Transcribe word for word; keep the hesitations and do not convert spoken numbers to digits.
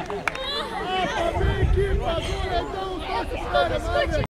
Ah, pra minha equipe, agora então, toca os caras,